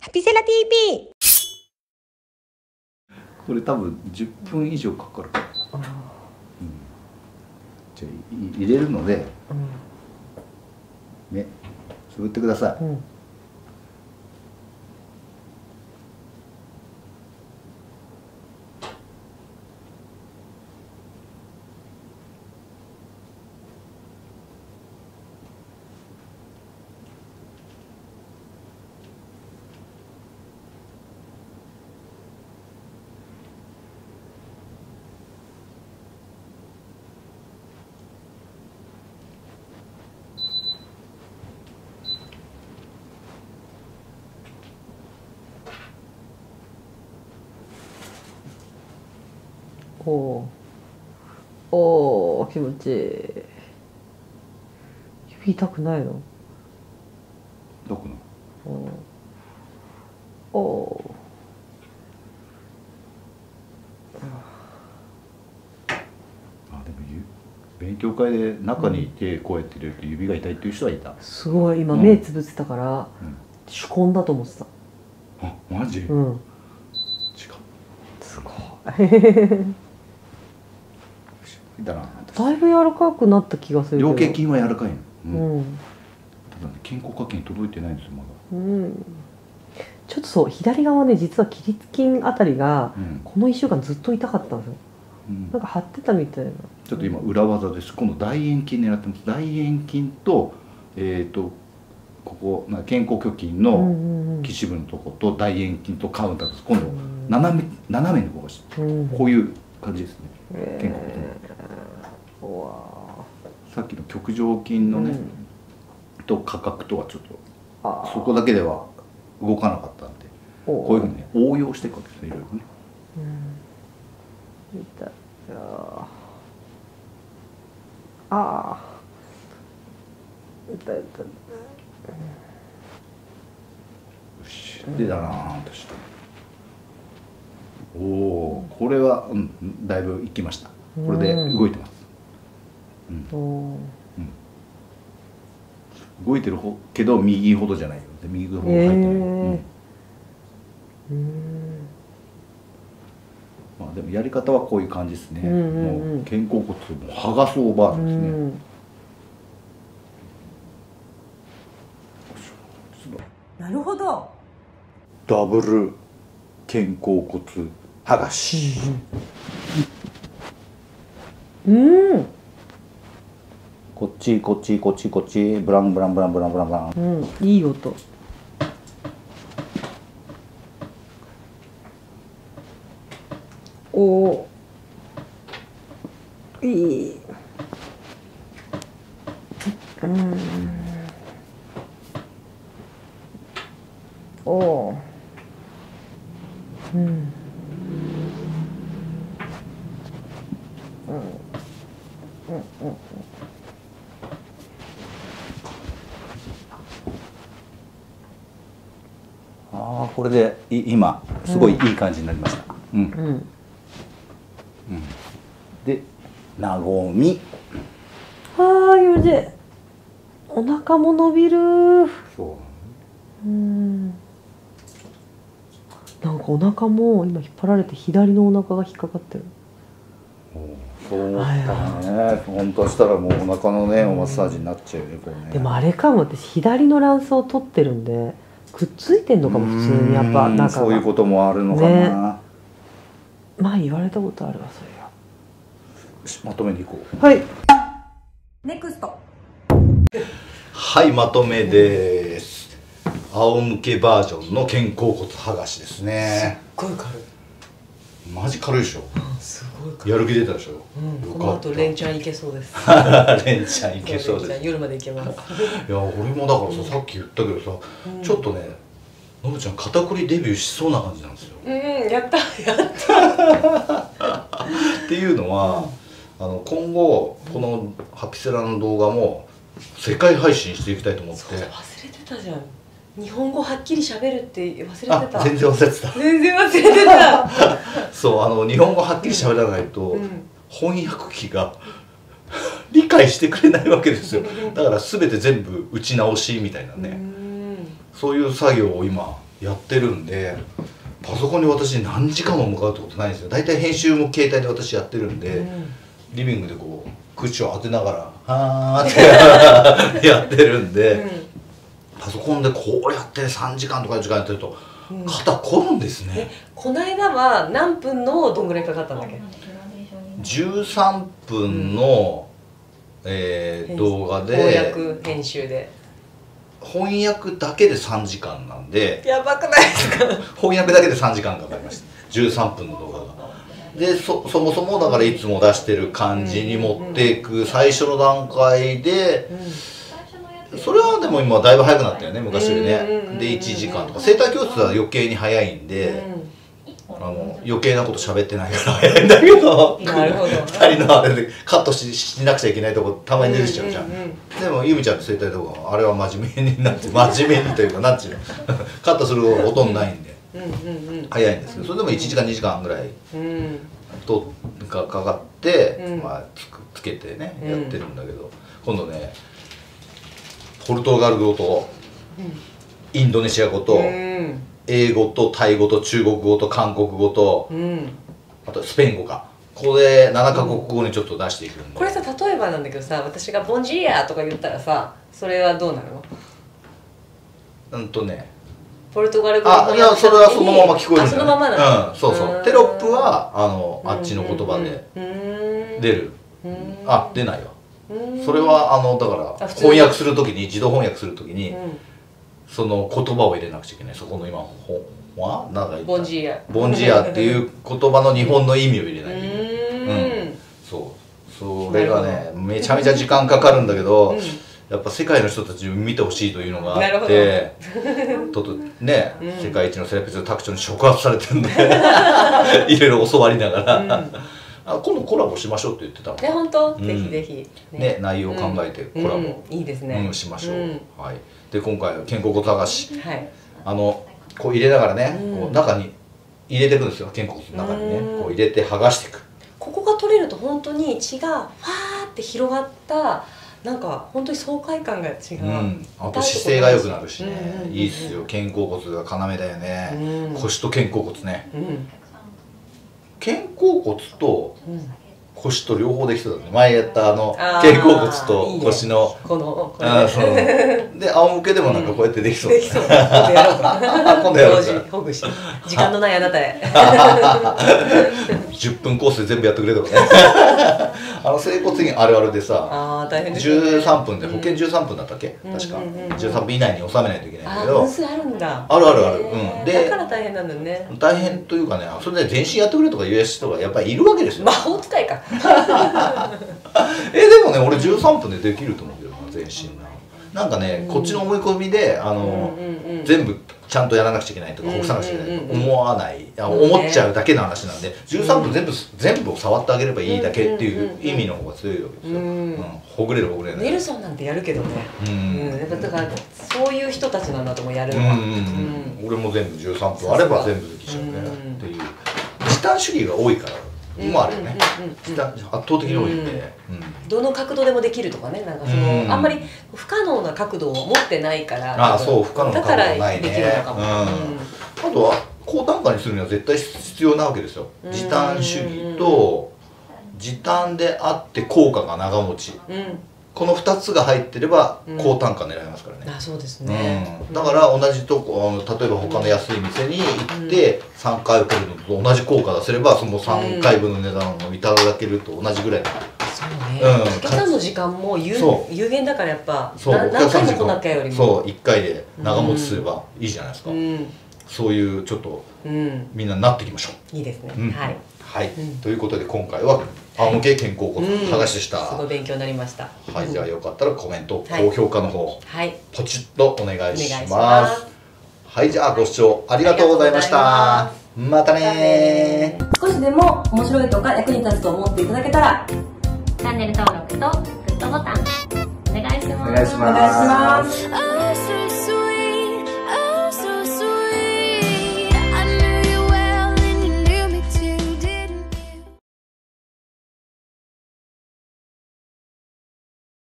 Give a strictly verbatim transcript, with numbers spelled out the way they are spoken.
ハピセラ ティービー。 これ多分じゅっぷん以上かかるから、うん、じゃあ入れるので、うん、目つぶってください、うん。 おーおー、気持ちいい。指痛くないの？ どこの？ おおー。あ、でも勉強会で中に手こうやって入れると指が痛いっていう人はいた。 すごい、今目つぶってたから、うん、手根だと思ってた。 あ、マジ？ うん。違う。すごい。 だな。 だいぶ柔らかくなった気がするけど。 両頸筋は柔らかいの。うん。 うん、 ただね、肩甲下筋届いてないんですよまだ。 うん。ちょっとそう、左側ね、実は起立筋あたりが、うん、このいっしゅうかんずっと痛かったんですよ。うん、なんか張ってたみたいな。 ちょっと今裏技です。今度大円筋狙ってます。大円筋とえっ、ー、とここな肩甲虚筋の基支部のとこと大円筋とカウンターです。今度斜め斜めに動かして、うん、こういう感じですね。肩甲骨の。さっきの極上筋のね、うん、と下角とはちょっとそこだけでは動かなかったんで、こういうふうにね応用していくわけですね、いろいろね。 うん、痛い。ああ痛い痛い。よし、でだなーとして、おお、これは、うん、だいぶいきました。これで動いてます。うん、うん、動いてるほけど右ほどじゃないよ。右ほど入ってない。えー、うんうん、まあでもやり方はこういう感じですね。うんうんうん、もう肩甲骨を剥がすオーバーですね。うん、 なるほど。 ダブル肩甲骨剥がし。 うん、うん、 こっちこっちこっちこっちブランブランブランブランブランブラン。 うん、いい音。おお、いい。うん。おお。うん。うん。うん。うん。 ああ、これで今すごいいい感じになりました。うん。うん。うん、で、なごみ。 ああ、気持ちいい。お腹も伸びる。 そう。 うん。なんかお腹も今引っ張られて左のお腹が引っかかってる。 そうだね。本当したらもうお腹のね、おマッサージになっちゃうよね、これね。 でもあれかも、私左の卵巣を取ってるんでくっついてんのかも、普通にやっぱ中が。 そういうこともあるのかな。ね、 まあ言われたことあるわ、それは。 よし、まとめにいこう。 はい。 ネクスト。 はい、まとめです。仰向けバージョンの肩甲骨剥がしですね。 すっごい軽い。 マジ軽いでしょ。 うん、すごい軽い。 やる気出たでしょ。 うん、この後レンちゃんいけそうです。 レンちゃんいけそうです。 夜までいけます。 いや、俺もだからさ、さっき言ったけどさ、ちょっとね、のぶちゃん肩こりデビューしそうな感じなんですよ。 うん、やったやった。 っていうのは、あの今後このハピセラの動画も世界配信していきたいと思って。 忘れてたじゃん。日本語はっきり喋るって忘れてた。 全然忘れてた。 全然忘れてた。 そう、あの日本語はっきり喋らないと、うん、翻訳機が理解してくれないわけですよ。だから全て全部打ち直しみたいなね、そういう作業を今やってるんで、パソコンに私何時間も向かうってことないんですよ。大体編集も携帯で私やってるんで、うん、リビングでこうクッション当てながら「はーってやってるんで、うん、パソコンでこうやってさんじかんとかよじかんやってると肩凝るんですね。 うん、この間は何分のどんぐらいかかったんだっけ？ じゅうさんぷんの、うん、えー、動画で翻訳編集で翻訳だけでさんじかんなんで、 やばくないですか？ 翻訳だけでさんじかんかかりました。じゅうさんぷんの動画がで そ, そもそもだからいつも出してる感じに持っていく最初の段階で、それはでも今だいぶ早くなったよね、昔よりね。でいちじかんとか、生態教室は余計に早いんで、あの余計なこと喋ってないから早いんだけど、 なるほどふたりのあれでカット し, しなくちゃいけないとこたまに出てきちゃうじゃん。でもゆみちゃんの生態動画はあれは真面目になって真面目にというかなんていうのカットするほとんどないんで早いんですけど、それでもいちじかんにじかんぐらいとかかかって、うん、まあ つ, つけてねやってるんだけど、今度ねポルトガル語とインドネシア語と、うん英語とタイ語と中国語と韓国語と、うん、あとスペイン語か、ここでななかこくごにちょっと出していくんで、 これさ例えばなんだけどさ、私が「ボンジーア」とか言ったらさ、それはどうなるの？ うんとねポルトガル語あいやそれはそのまま聞こえるんだよね。 そのままなの、 うん、そうそう。テロップはあのあっちの言葉で出る。あ出ないよ。それはあのだから翻訳するときに自動翻訳するときに、うんその言葉を入れなくちゃいけない。そこの今ほはなんかボンジーアボンジーアっていう言葉の日本の意味を入れないといけない。うん、そうそれがねめちゃめちゃ時間かかるんだけど、うん、やっぱ世界の人たちに見てほしいというのがあってととね、うん、世界一のセレクト卓長に触発されてるんでいろいろ教わりながら、うん、あ今度コラボしましょうって言ってたもん。 ね本当、うん、ぜひぜひね, ね内容を考えてコラボ、うんうん、いいですね、 うん、しましょう、うん、はい。で今回は肩甲骨剥がし、はい、あのこう入れながらね、うん、こう中に入れていくんですよ。肩甲骨の中にねこう入れて剥がしていく。 ここが取れると本当に血がファーって広がったなんか本当に爽快感が違う、うん、 あと姿勢が良くなるしね、いいっすよ。肩甲骨が要だよね、うん、腰と肩甲骨ね、うん、肩甲骨と、うん腰と両方できそうだね。前やったあの肩甲骨と腰のいい、ね、このこれそうで仰向けでもなんかこうやってできそう、うん、できそう今度やろうか今度やろうかほぐし時間のないあなたへじゅっぷんコースで全部やってくれとかねあの整骨院あるあるでさあ大変です、ね、じゅうさんぷんで保険じゅうさんぷんだったっけ、うん、確かじゅうさんぷん以内に収めないといけないんだけど、 あ分数あるんだ、 あるあるある、うん、でだから大変なんだよね。 大変というかね、それで全身やってくれとか言う人がやっぱりいるわけですよ。 魔法使いかえでもね俺じゅうさんぷんでできると思うけどな全身な。なんかね、うん、こっちの思い込みであの、うんうんうん、全部ちゃんとやらなくちゃいけないとかほぐさなくちゃいけないとか思わない、うんうん、思っちゃうだけの話なんで、じゅうさんぷん全部、うん、全部を触ってあげればいいだけっていう意味の方が強いわけですよ、うんうん、ほぐれるほぐれない。 ネルソンなんてやるけどね、うんうん、やっぱだからそういう人たちなんだと思うやるのは、うんうんうん、俺も全部じゅうさんぷんあれば全部できちゃうね、うん、っていう時短主義が多いからもあるよね。圧倒的に多いんで、 どの角度でもできるとかね、なんかそのあんまり不可能な角度を持ってないから、 ああそう不可能な角度ないね。あとは高単価にするには絶対必要なわけですよ。時短主義と時短であって効果が長持ち、このふたつが入ってれば高単価狙えますからね。 あそうですね。 だから同じとこ例えば他の安い店に行ってさんかい受けるのと同じ効果出せればそのさんかいぶんの値段をいただけると同じぐらい。 そうね。お客さんの時間も有有限だからやっぱ何回も来なきゃよりもそういっかいで長持ちすればいいじゃないですか。そういうちょっとみんななっていきましょう。 いいですね。はい。 はい。ということで今回は仰向け肩甲骨剥がしでした。 すごい勉強になりました。 はい、じゃあよかったらコメント、高評価の方、ポチッとお願いします。はい、じゃあご視聴ありがとうございました。またねー。 少しでも面白いとか役に立つと思っていただけたら、 チャンネル登録とグッドボタンお願いします。 お願いします。